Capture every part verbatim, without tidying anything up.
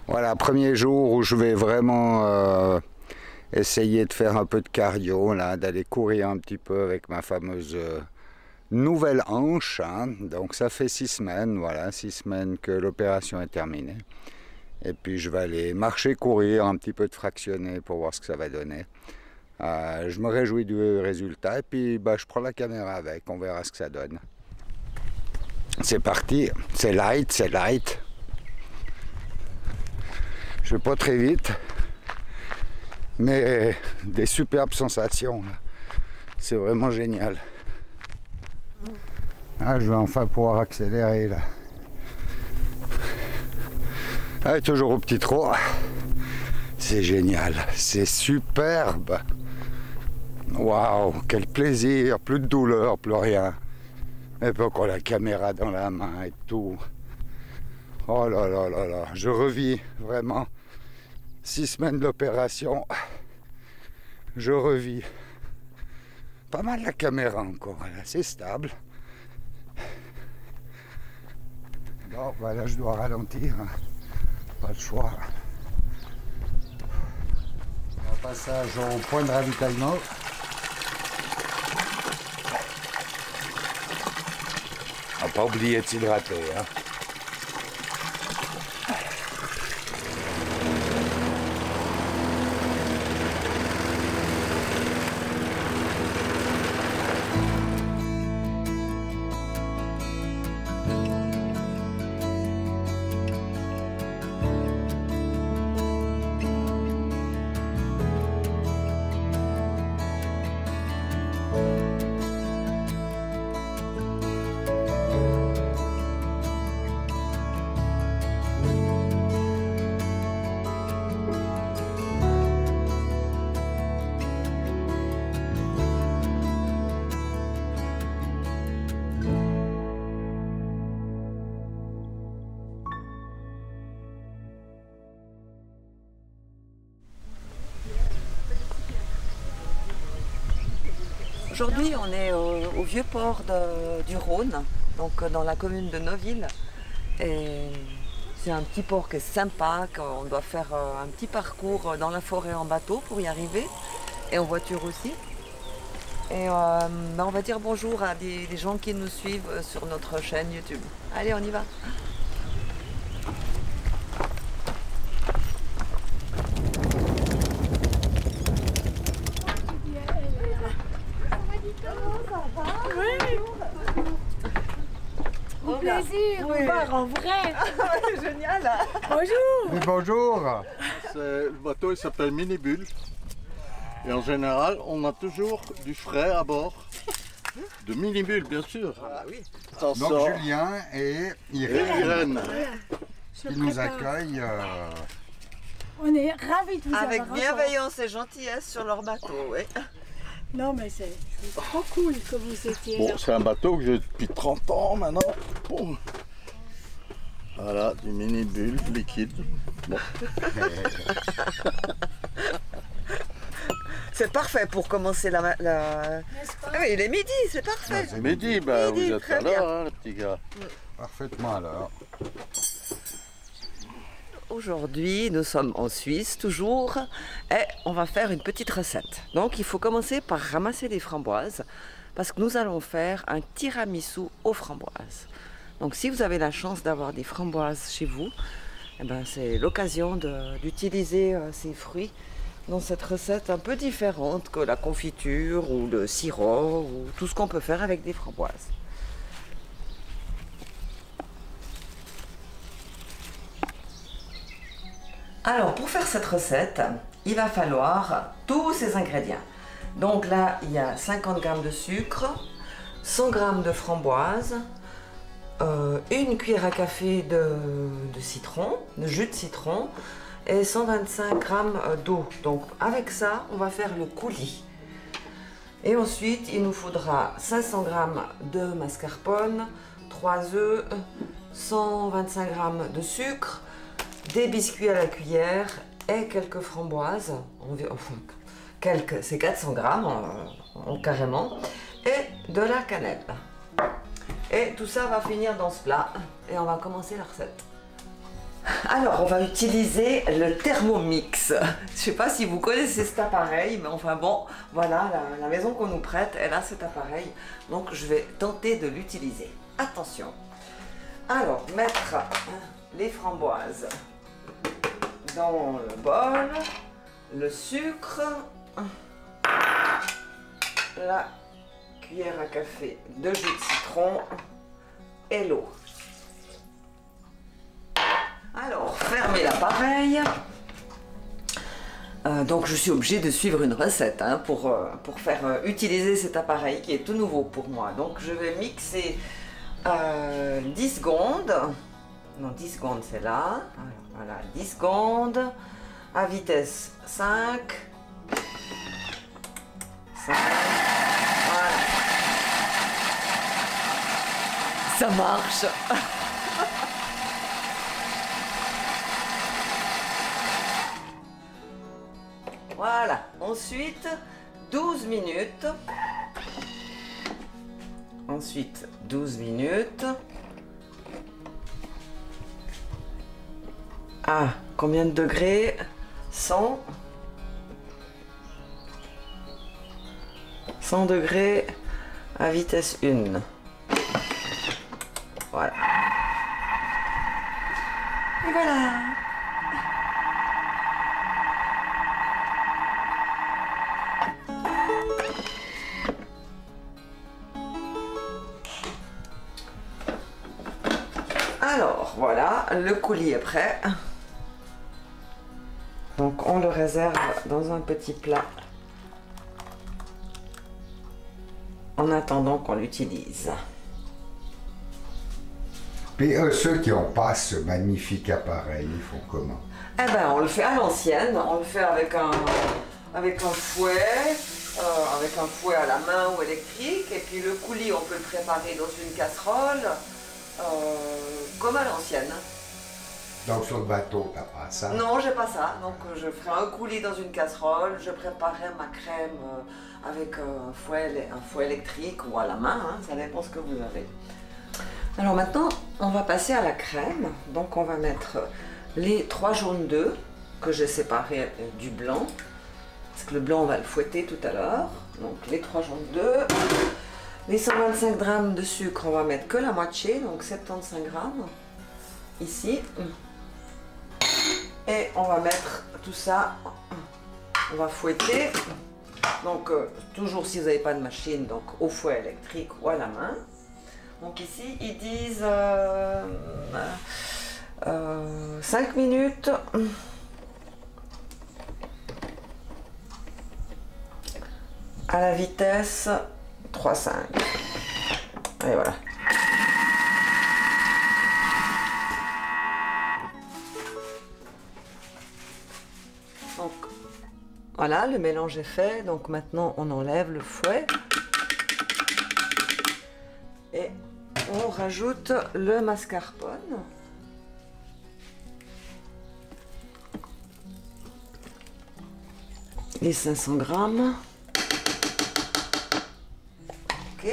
Voilà, premier jour où je vais vraiment euh, essayer de faire un peu de cardio, là, d'aller courir un petit peu avec ma fameuse euh, nouvelle hanche. Hein. Donc ça fait six semaines, voilà, six semaines que l'opération est terminée. Et puis je vais aller marcher, courir, un petit peu de fractionner pour voir ce que ça va donner. Euh, je me réjouis du résultat et puis bah, je prends la caméra avec, on verra ce que ça donne. C'est parti, c'est light, c'est light. Je vais pas très vite, mais des superbes sensations. C'est vraiment génial. Ah, je vais enfin pouvoir accélérer là. Ah, toujours au petit trot. C'est génial, c'est superbe. Waouh, quel plaisir, plus de douleur, plus rien. Et puis encore la caméra dans la main et tout. Oh là là là là, je revis vraiment six semaines d'opération. Je revis. Pas mal la caméra encore, c'est stable. Bon, voilà, je dois ralentir. Pas le choix. Un passage au point de ravitaillement. On n'a pas oublié de s'hydrater. Hein. Aujourd'hui, on est au, au vieux port de, du Rhône, donc dans la commune de Neuville. Et c'est un petit port qui est sympa, qu'on doit faire un petit parcours dans la forêt en bateau pour y arriver, et en voiture aussi. Et euh, ben on va dire bonjour à des, des gens qui nous suivent sur notre chaîne YouTube. Allez, on y va! Au plaisir, oui. On part en vrai. Génial. Bonjour. Mais bonjour. Le bateau il s'appelle Mini-Bulle. Et en général, on a toujours du frais à bord. De Mini-Bulle, bien sûr. Ah, oui. Ça Donc sort. Julien et Et Irène, Irène. Je qui nous prépare. accueillent. Euh... On est ravis de vous Avec avoir bienveillance et gentillesse sur leur bateau, oui. encore. Non mais c'est trop cool que vous étiez là. Bon, c'est un bateau que j'ai depuis trente ans maintenant. Bon. Voilà, du Mini-Bulle liquide. Bon. C'est parfait pour commencer la... la... N'est-ce pas? Ah oui, il est midi, c'est parfait. c'est Midi, bah, Midi, vous êtes très à l'heure, bien. hein, les petits gars. Parfaitement alors. Aujourd'hui, nous sommes en Suisse toujours et on va faire une petite recette. Donc il faut commencer par ramasser des framboises parce que nous allons faire un tiramisu aux framboises. Donc si vous avez la chance d'avoir des framboises chez vous, eh ben, c'est l'occasion d'utiliser euh, ces fruits dans cette recette un peu différente que la confiture ou le sirop ou tout ce qu'on peut faire avec des framboises. Alors, pour faire cette recette, il va falloir tous ces ingrédients. Donc là, il y a cinquante grammes de sucre, cent grammes de framboise, euh, une cuillère à café de, de citron, de jus de citron, et cent vingt-cinq grammes d'eau. Donc avec ça, on va faire le coulis. Et ensuite, il nous faudra cinq cents grammes de mascarpone, trois œufs, cent vingt-cinq grammes de sucre, des biscuits à la cuillère et quelques framboises, enfin quelques, c'est quatre cents grammes euh, carrément, et de la cannelle. Et tout ça va finir dans ce plat et on va commencer la recette. Alors, on va utiliser le Thermomix. Je ne sais pas si vous connaissez cet appareil, mais enfin bon, voilà, la, la maison qu'on nous prête, elle a cet appareil. Donc, je vais tenter de l'utiliser. Attention. Alors, mettre les framboises dans le bol, le sucre, la cuillère à café de jus de citron et l'eau. Alors, fermez l'appareil. Euh, donc, je suis obligée de suivre une recette hein, pour, euh, pour faire euh, utiliser cet appareil qui est tout nouveau pour moi. Donc, je vais mixer euh, dix secondes. Non, dix secondes, c'est là. Alors, voilà, dix secondes à vitesse cinq. cinq. Voilà. Ça marche. Voilà, ensuite douze minutes. Ensuite douze minutes. Ah, combien de degrés? cent. cent degrés à vitesse un. Voilà. Et voilà. Alors, voilà, le coulis est prêt. Donc, on le réserve dans un petit plat en attendant qu'on l'utilise. Et euh, ceux qui n'ont pas ce magnifique appareil, ils font comment? Eh ben, on le fait à l'ancienne. On le fait avec un, avec un fouet, euh, avec un fouet à la main ou électrique. Et puis le coulis, on peut le préparer dans une casserole. Euh, comme à l'ancienne. Donc sur le bateau, t'as pas ça? Non, j'ai pas ça. Donc je ferai un coulis dans une casserole, je préparerai ma crème euh, avec un fouet, un fouet électrique ou à la main, hein, ça dépend ce que vous avez. Alors maintenant, on va passer à la crème. Donc on va mettre les trois jaunes d'œufs que j'ai séparés du blanc. Parce que le blanc, on va le fouetter tout à l'heure. Donc les trois jaunes d'œufs. Les cent vingt-cinq grammes de sucre, on va mettre que la moitié, donc soixante-quinze grammes, ici. Et on va mettre tout ça, on va fouetter. Donc, euh, toujours si vous n'avez pas de machine, donc au fouet électrique ou à la main. Donc ici, ils disent euh, euh, cinq minutes. À la vitesse trois virgule cinq. Et voilà. Donc, voilà, le mélange est fait. Donc maintenant, on enlève le fouet. Et on rajoute le mascarpone. Les cinq cents grammes. Ok.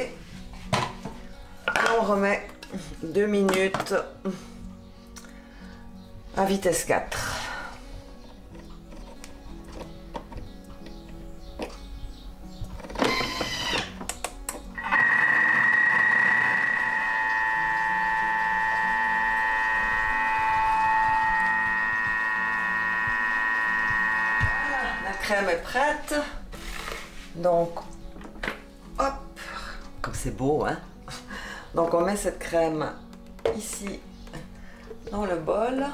On remet deux minutes à vitesse quatre. La crème est prête. Donc, hop, comme c'est beau, hein. Donc on met cette crème ici dans le bol.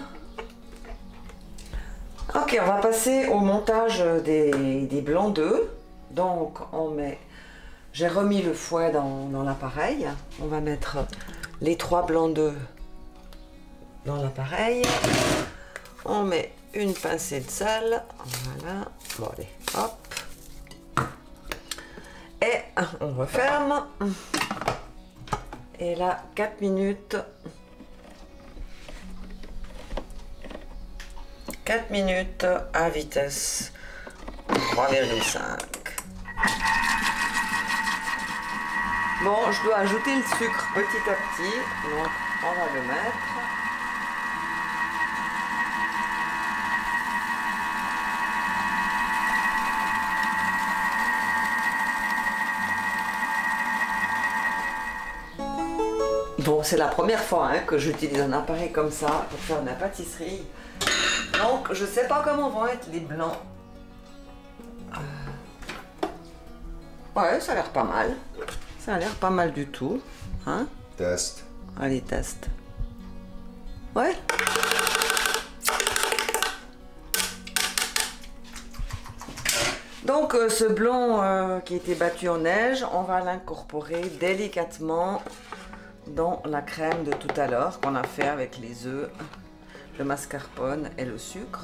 Ok, on va passer au montage des, des blancs d'œufs. Donc on met, j'ai remis le fouet dans, dans l'appareil. On va mettre les trois blancs d'œufs dans l'appareil. On met une pincée de sel. Voilà. Bon allez, hop. Et on referme. Et là, quatre minutes. quatre minutes à vitesse trois virgule cinq. Bon, je dois ajouter le sucre petit à petit. Donc, on va le mettre. Bon, c'est la première fois hein, que j'utilise un appareil comme ça pour faire de la pâtisserie. Donc, je sais pas comment vont être les blancs. Euh... Ouais, ça a l'air pas mal. Ça a l'air pas mal du tout. Hein? Test. Allez, test. Ouais. Donc, euh, ce blanc euh, qui a été battu en neige, on va l'incorporer délicatement dans la crème de tout à l'heure qu'on a fait avec les œufs, le mascarpone et le sucre.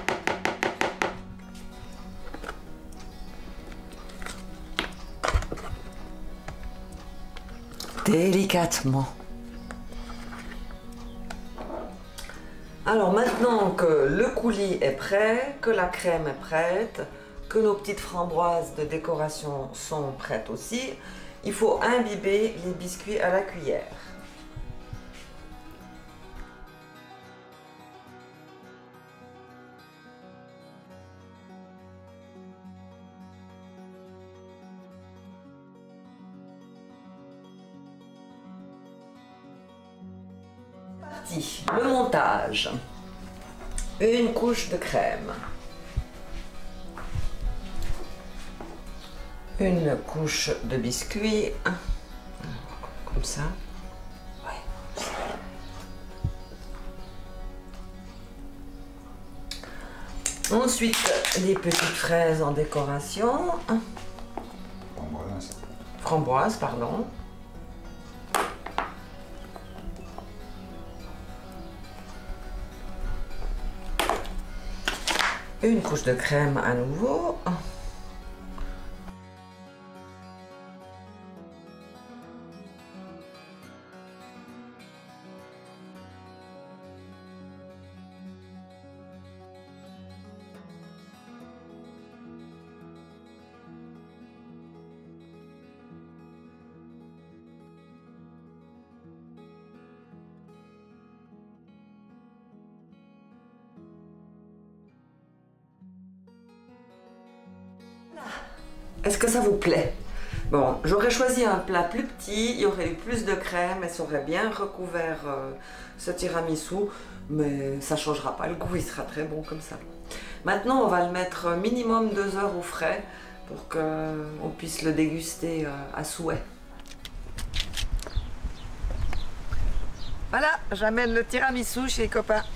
Délicatement. Alors maintenant que le coulis est prêt, que la crème est prête, que nos petites framboises de décoration sont prêtes aussi, il faut imbiber les biscuits à la cuillère. Parti. Le montage. Une couche de crème. Une couche de biscuits. Comme ça. Ouais. Ensuite, les petites fraises en décoration. Framboise. Framboise, pardon. Une couche de crème à nouveau. Est-ce que ça vous plaît? Bon, j'aurais choisi un plat plus petit, il y aurait eu plus de crème et ça aurait bien recouvert euh, ce tiramisu, mais ça ne changera pas le goût, il sera très bon comme ça. Maintenant, on va le mettre minimum deux heures au frais pour qu'on puisse le déguster euh, à souhait. Voilà, j'amène le tiramisu chez les copains.